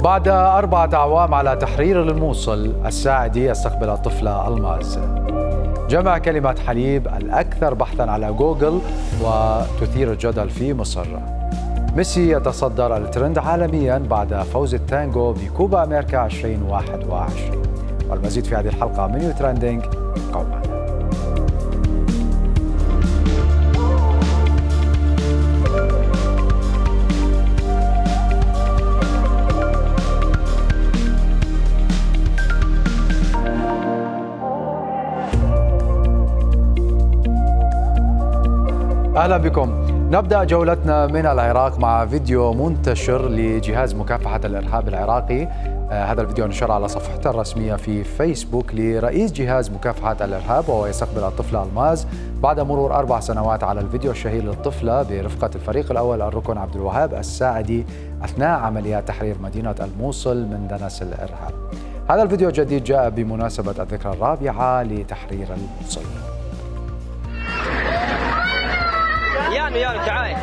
بعد 4 أعوام على تحرير الموصل، الساعدي يستقبل الطفلة ألماز. جمع كلمة حليب الأكثر بحثاً على جوجل وتثير الجدل في مصر. ميسي يتصدر الترند عالمياً بعد فوز التانجو بكوبا أمريكا 2021. والمزيد في هذه الحلقة من يوترندينج. قوما أهلا بكم. نبدأ جولتنا من العراق مع فيديو منتشر لجهاز مكافحة الإرهاب العراقي. هذا الفيديو نشر على صفحته الرسمية في فيسبوك لرئيس جهاز مكافحة الإرهاب، وهو يستقبل الطفلة ألماز بعد مرور 4 سنوات على الفيديو الشهير للطفلة برفقة الفريق الأول الركن عبد الوهاب الساعدي أثناء عمليات تحرير مدينة الموصل من دنس الإرهاب. هذا الفيديو الجديد جاء بمناسبة الذكرى الرابعة لتحرير الموصل. يلا تعال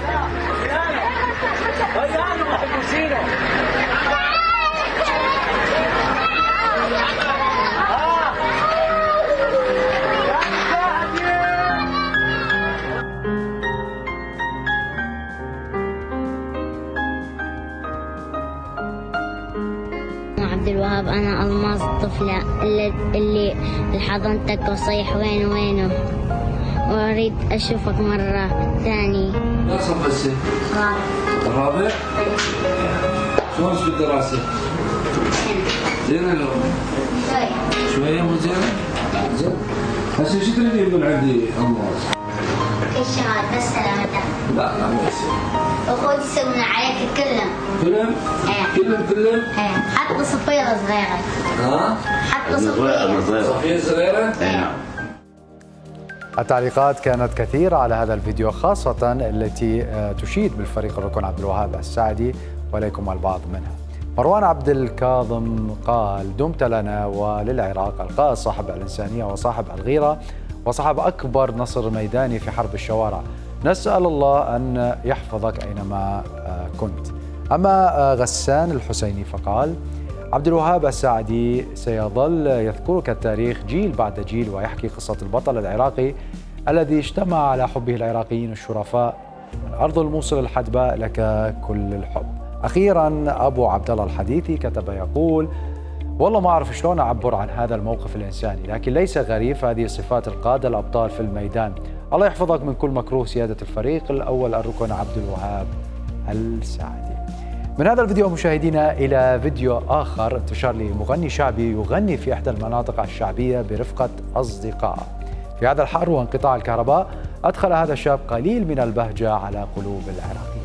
عبد الوهاب، أنا ألماز الطفلة اللي حضنتك وصيح وينه وأريد أشوفك مرة ثانية. ما صف هسه؟ الرابع؟ شلونك بالدراسة؟ زينة لو؟ شوية مو زينة؟ زين. هسه شو تريدين من عندي ألماز؟ الشهادة بس سلامتك. لا مو يصير. أخوتي يسوون عليك كلهم. كلهم؟ كلهم؟ حتى صفيرة صغيرة. ها؟ حتى صفيرة صغيرة؟ نعم. التعليقات كانت كثيرة على هذا الفيديو، خاصة التي تشيد بالفريق الركن عبد الوهاب الساعدي، وليكم البعض منها. مروان عبد الكاظم قال: دمت لنا وللعراق القائد صاحب الإنسانية وصاحب الغيرة وصاحب أكبر نصر ميداني في حرب الشوارع، نسأل الله أن يحفظك أينما كنت. أما غسان الحسيني فقال: عبد الوهاب الساعدي سيظل يذكرك التاريخ جيل بعد جيل ويحكي قصة البطل العراقي الذي اجتمع على حبه العراقيين الشرفاء. من أرض الموصل الحدباء لك كل الحب. أخيرا أبو عبد الله الحديثي كتب يقول: والله ما أعرف شلون أعبر عن هذا الموقف الإنساني، لكن ليس غريب، هذه صفات القادة الأبطال في الميدان. الله يحفظك من كل مكروه سيادة الفريق الأول الركن عبد الوهاب الساعدي. من هذا الفيديو مشاهدينا إلى فيديو آخر انتشر لمغني شعبي يغني في إحدى المناطق الشعبية برفقة أصدقائه. في هذا الحر وانقطاع الكهرباء أدخل هذا الشاب قليل من البهجة على قلوب العراقيين.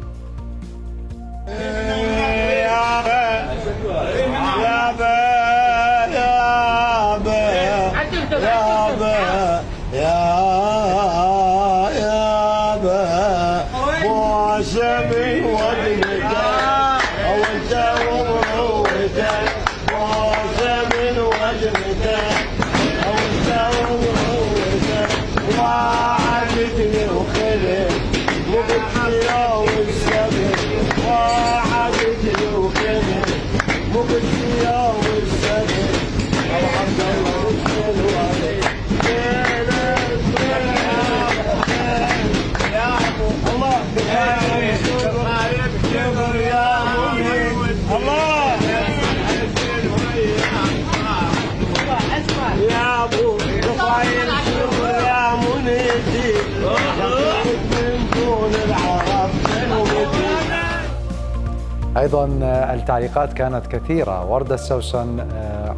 أيضا التعليقات كانت كثيرة. وردة السوسن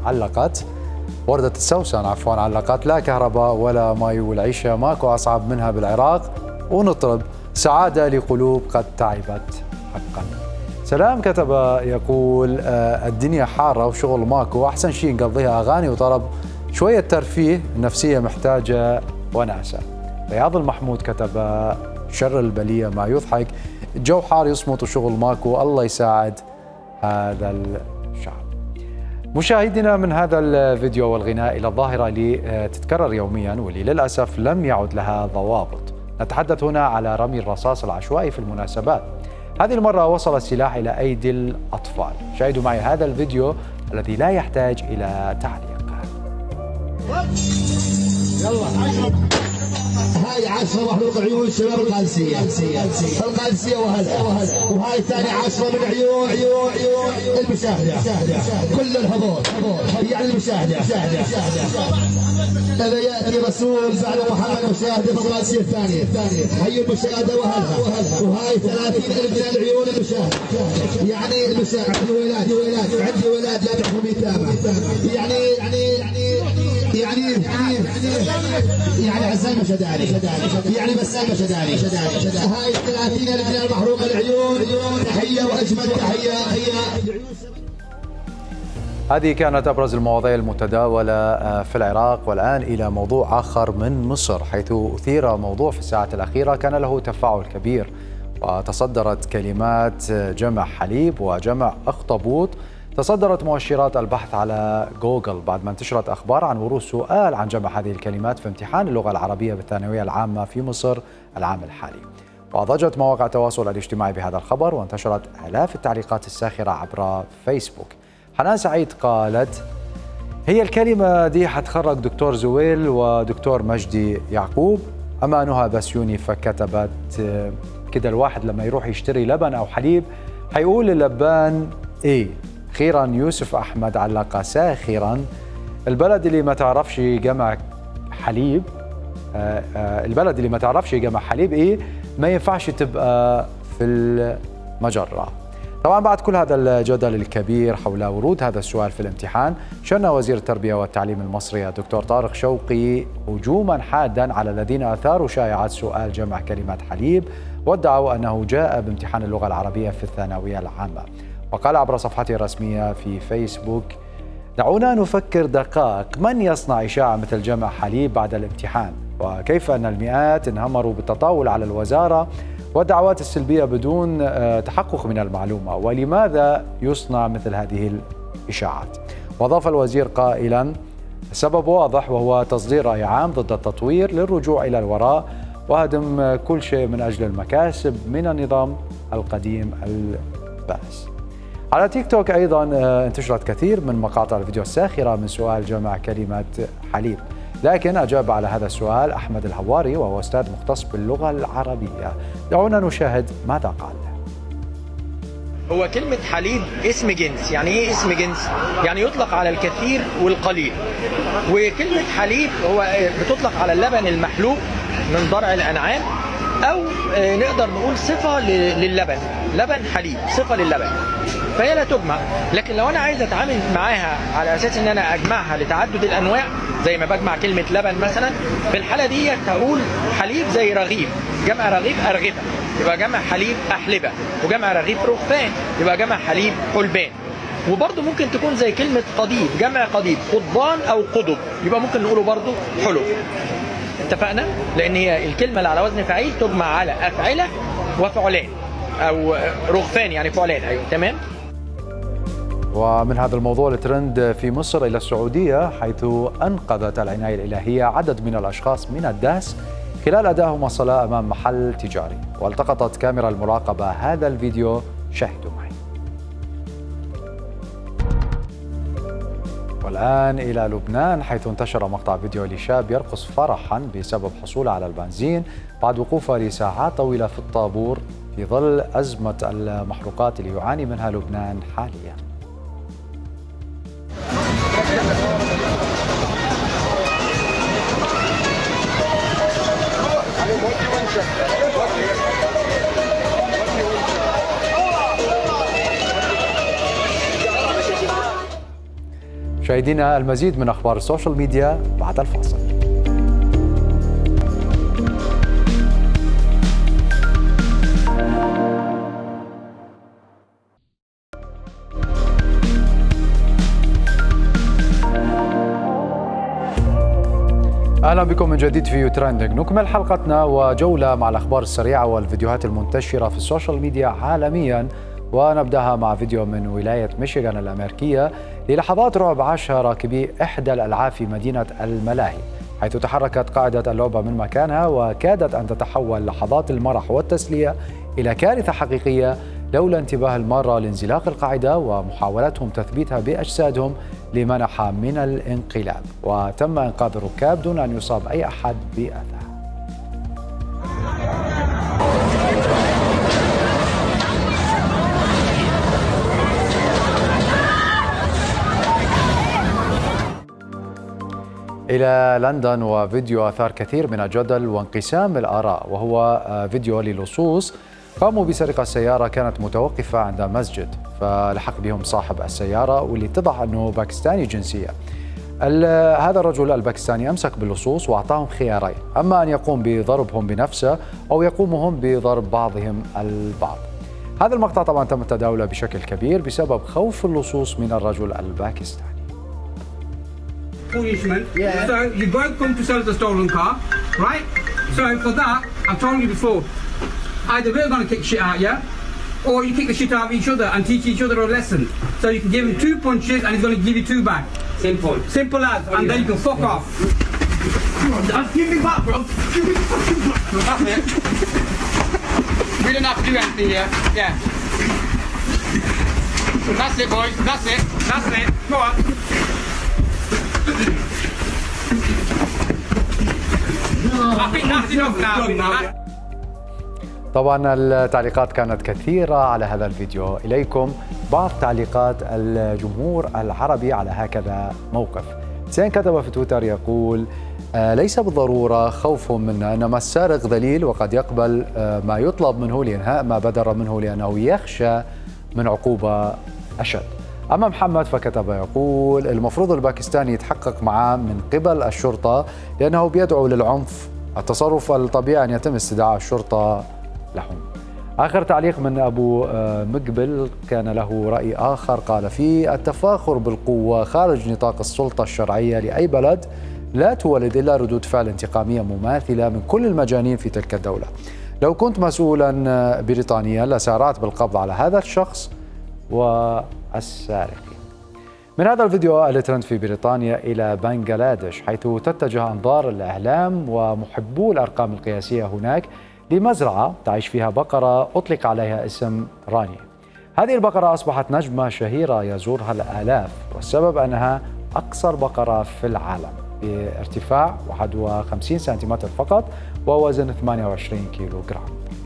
علقت: لا كهرباء ولا ماء والعيشة ماكو أصعب منها بالعراق، ونطرب سعادة لقلوب قد تعبت حقا. سلام كتب يقول: الدنيا حارة وشغل ماكو، أحسن شيء نقضيها أغاني وطرب، شوية ترفيه، النفسية محتاجة وناسة. رياض المحمود كتب: شر البلية ما يضحك، الجو حار يصمت وشغل ماكو، الله يساعد هذا الشعب. مشاهدينا، من هذا الفيديو والغناء إلى الظاهرة اللي تتكرر يوميا واللي للأسف لم يعد لها ضوابط. نتحدث هنا على رمي الرصاص العشوائي في المناسبات. هذه المرة وصل السلاح إلى أيدي الأطفال. شاهدوا معي هذا الفيديو الذي لا يحتاج إلى تعليق. يلا هاي 10 محروق عيون شباب القادسية وهلا وهاي ثاني 10 من عيون المشاهدة كل الحضور يعني المشاهدة. إذا يأتي رسول بعد محمد مشاهدة في القادسية الثانية هي المشاهدة وهلا وهاي 30,000 من العيون المشاهدة يعني المشاهدة. عندي ولاد لا تحكم يتامى يعني عزام مشداني يعني بسام مشداني هاي 30,000 من المحروق العيون تحية وأجمل تحية. هذه كانت أبرز المواضيع المتداولة في العراق. والآن إلى موضوع آخر من مصر، حيث أثير موضوع في الساعات الأخيرة كان له تفاعل كبير، وتصدرت كلمات جمع حليب وجمع أخطبوط تصدرت مؤشرات البحث على جوجل بعد ما انتشرت أخبار عن ورود سؤال عن جمع هذه الكلمات في امتحان اللغة العربية بالثانوية العامة في مصر العام الحالي. وضجت مواقع التواصل الاجتماعي بهذا الخبر، وانتشرت آلاف التعليقات الساخرة عبر فيسبوك. حنان سعيد قالت: هي الكلمة دي حتخرج دكتور زويل ودكتور مجدي يعقوب. أما نهى بسيوني فكتبت كده: الواحد لما يروح يشتري لبن أو حليب حيقول اللبان إيه. أخيرا يوسف أحمد علق ساخرا: البلد اللي ما تعرفش جمع حليب إيه ما ينفعش تبقى في المجرة. طبعا بعد كل هذا الجدل الكبير حول ورود هذا السؤال في الامتحان، شن وزير التربية والتعليم المصري الدكتور طارق شوقي هجوما حادا على الذين أثاروا شائعات سؤال جمع كلمة حليب وادعوا أنه جاء بامتحان اللغة العربية في الثانوية العامة. وقال عبر صفحته الرسمية في فيسبوك: دعونا نفكر دقائق، من يصنع إشاعة مثل جمع حليب بعد الامتحان؟ وكيف أن المئات انهمروا بالتطاول على الوزارة والدعوات السلبية بدون تحقق من المعلومة؟ ولماذا يصنع مثل هذه الإشاعات؟ وأضاف الوزير قائلا: السبب واضح، وهو تصدير رأي عام ضد التطوير للرجوع إلى الوراء وهدم كل شيء من أجل المكاسب من النظام القديم البائس. على تيك توك أيضا انتشرت كثير من مقاطع الفيديو الساخرة من سؤال جمع كلمة حليب، لكن أجاب على هذا السؤال أحمد الهواري وهو أستاذ مختص باللغة العربية. دعونا نشاهد ماذا قال. هو كلمة حليب اسم جنس. يعني ايه اسم جنس؟ يعني يطلق على الكثير والقليل. وكلمة حليب هو بتطلق على اللبن المحلوب من ضرع الأنعام، أو نقدر نقول صفة للبن، لبن حليب صفة للبن، فهي لا تجمع. لكن لو أنا عايز أتعامل معاها على أساس إن أنا أجمعها لتعدد الأنواع زي ما بجمع كلمة لبن مثلا، في الحالة دي هقول حليب زي رغيف، جمع رغيف أرغفة يبقى جمع حليب أحلبة، وجمع رغيف رغفان يبقى جمع حليب حلبان. وبرضه ممكن تكون زي كلمة قضيب، جمع قضيب قضبان أو قضب يبقى ممكن نقوله برضه حلب. اتفقنا؟ لأن هي الكلمة اللي على وزن فعيل تجمع على أفعلة وفعلان، أو رغفان يعني فعلان. أيوه تمام. ومن هذا الموضوع الترند في مصر إلى السعودية، حيث أنقذت العناية الإلهية عدد من الأشخاص من الدهس خلال أدائهم الصلاة أمام محل تجاري، والتقطت كاميرا المراقبة هذا الفيديو. شاهدوا معي. والآن إلى لبنان، حيث انتشر مقطع فيديو لشاب يرقص فرحا بسبب حصوله على البنزين بعد وقوفه لساعات طويلة في الطابور في ظل أزمة المحروقات اللي يعاني منها لبنان حاليا. مشاهدينا، المزيد من أخبار السوشيال ميديا بعد الفاصل. أهلا بكم من جديد في ترندنج. نكمل حلقتنا وجولة مع الأخبار السريعة والفيديوهات المنتشرة في السوشيال ميديا عالميا، ونبدأها مع فيديو من ولاية ميشيغان الأمريكية للحظات رعب عاشها راكبي إحدى الألعاب في مدينة الملاهي حيث تحركت قاعدة اللعبة من مكانها وكادت أن تتحول لحظات المرح والتسلية إلى كارثة حقيقية لولا انتباه المارة لانزلاق القاعدة ومحاولتهم تثبيتها بأجسادهم لمنعها من الانقلاب، وتم إنقاذ الركاب دون أن يصاب أي أحد بأذى. إلى لندن وفيديو أثار كثير من الجدل وانقسام الآراء، وهو فيديو للصوص قاموا بسرقة سيارة كانت متوقفة عند مسجد، فلحق بهم صاحب السيارة واللي اتضح أنه باكستاني جنسية. هذا الرجل الباكستاني أمسك باللصوص وأعطاهم خيارين، أما أن يقوم بضربهم بنفسه أو يقوموا هم بضرب بعضهم البعض. هذا المقطع طبعا تم تداوله بشكل كبير بسبب خوف اللصوص من الرجل الباكستاني. Policeman. Yeah. So you both come to sell the stolen car, right? So for that, I've told you before, either we're going to kick shit out, yeah? Or you kick the shit out of each other and teach each other a lesson. So you can give him 2 punches and he's going to give you 2 back. Simple. Simple as, and then you can fuck off. Give me back, bro. Give me fucking back. That's it. We don't have to do anything here. Yeah. That's it, boys. That's it. That's it. Go on. طبعا التعليقات كانت كثيرة على هذا الفيديو. إليكم بعض تعليقات الجمهور العربي على هكذا موقف. حسين كتب في تويتر يقول: ليس بالضرورة خوفهم منا، إنما السارق ذليل وقد يقبل ما يطلب منه لإنهاء ما بدر منه لأنه يخشى من عقوبة أشد. أما محمد فكتب يقول: المفروض الباكستاني يتحقق معه من قبل الشرطة لأنه بيدعو للعنف، التصرف الطبيعي أن يتم استدعاء الشرطة لهم. آخر تعليق من أبو مقبل كان له رأي آخر، قال: في التفاخر بالقوة خارج نطاق السلطة الشرعية لأي بلد لا تولد إلا ردود فعل انتقامية مماثلة من كل المجانين في تلك الدولة. لو كنت مسؤولا بريطانيا لسارعت بالقبض على هذا الشخص والسارقين. من هذا الفيديو الترند في بريطانيا إلى بنغلاديش، حيث تتجه أنظار الإعلام ومحبو الأرقام القياسية هناك لمزرعة تعيش فيها بقرة أطلق عليها اسم راني. هذه البقرة أصبحت نجمة شهيرة يزورها الآلاف، والسبب أنها أقصر بقرة في العالم بارتفاع 51 سنتيمتر فقط ووزن 28 كيلو جرام.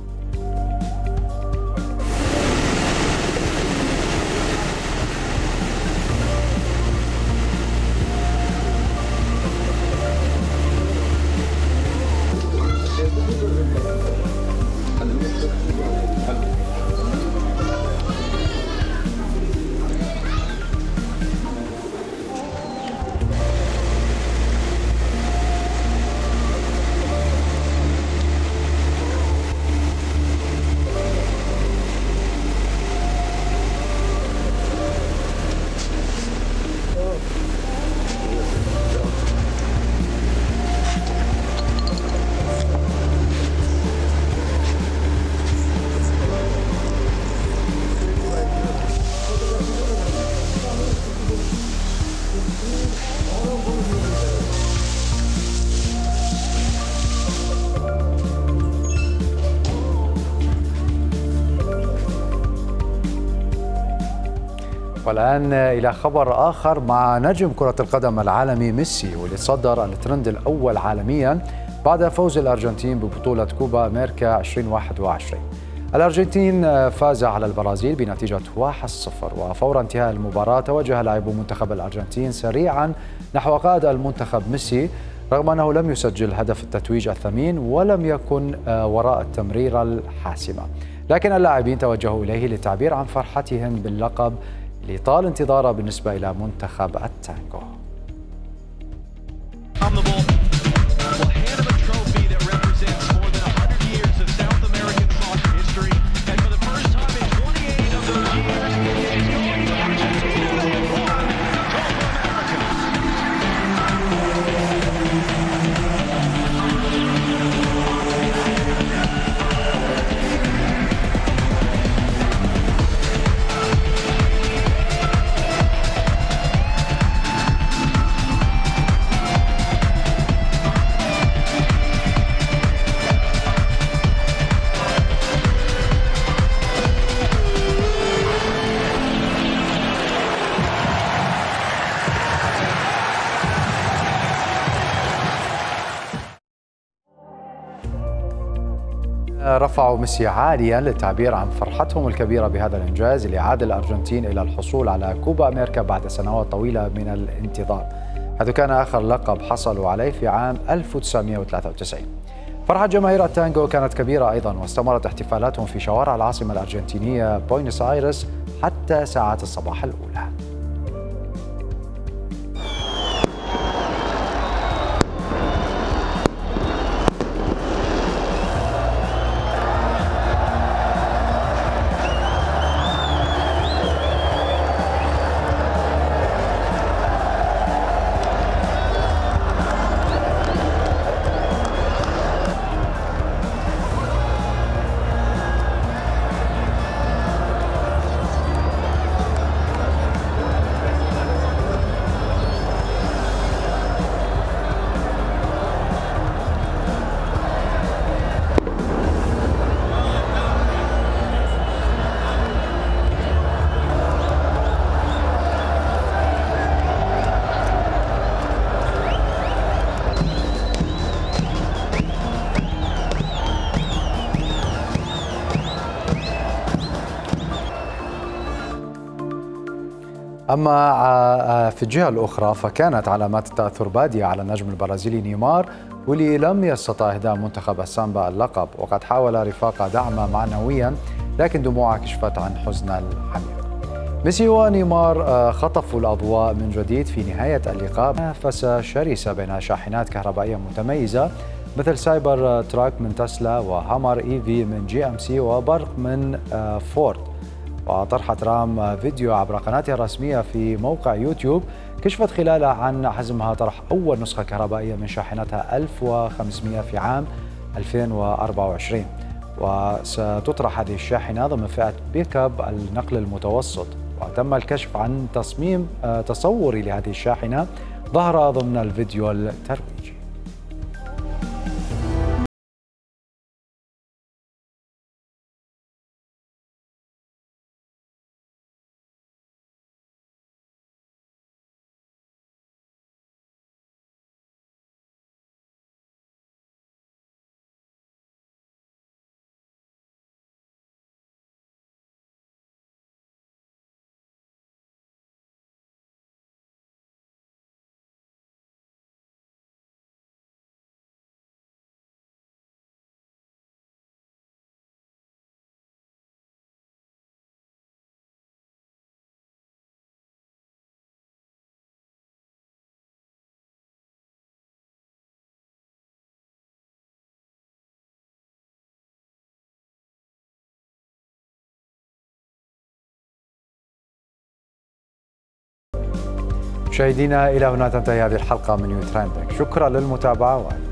والآن إلى خبر آخر مع نجم كرة القدم العالمي ميسي، واللي تصدر الترند الأول عالميا بعد فوز الأرجنتين ببطولة كوبا أمريكا 2021. الأرجنتين فاز على البرازيل بنتيجة 1-0، وفور انتهاء المباراة توجه لاعبو منتخب الأرجنتين سريعا نحو قائد المنتخب ميسي، رغم أنه لم يسجل هدف التتويج الثمين ولم يكن وراء التمريرة الحاسمة، لكن اللاعبين توجهوا إليه للتعبير عن فرحتهم باللقب اللي طال انتظاره بالنسبة إلى منتخب التانغو. رفعوا ميسي عاليا للتعبير عن فرحتهم الكبيرة بهذا الإنجاز اللي عاد الأرجنتين إلى الحصول على كوبا أمريكا بعد سنوات طويلة من الانتظار، حيث كان آخر لقب حصلوا عليه في عام 1993. فرحة جماهير التانغو كانت كبيرة أيضا، واستمرت احتفالاتهم في شوارع العاصمة الأرجنتينية بوينس آيرس حتى ساعات الصباح الأولى. أما في الجهة الأخرى فكانت علامات التأثر بادية على النجم البرازيلي نيمار، واللي لم يستطع إهداء منتخب السامبا اللقب، وقد حاول رفاقه دعمه معنويا لكن دموعه كشفت عن حزن العميق. ميسي ونيمار خطفوا الأضواء من جديد في نهاية اللقاء، منافسة شرسة بين شاحنات كهربائية متميزة مثل سايبر تراك من تسلا وهامر إيفي من GMC وبرق من فورد. وطرحت رام فيديو عبر قناتها الرسمية في موقع يوتيوب كشفت خلاله عن عزمها طرح أول نسخة كهربائية من شاحنتها 1500 في عام 2024، وستطرح هذه الشاحنة ضمن فئة بيك اب النقل المتوسط. وتم الكشف عن تصميم تصوري لهذه الشاحنة ظهر ضمن الفيديو الترويجي. مشاهدينا، إلى هنا تنتهي هذه الحلقة من يو ترندنج. شكرا للمتابعة.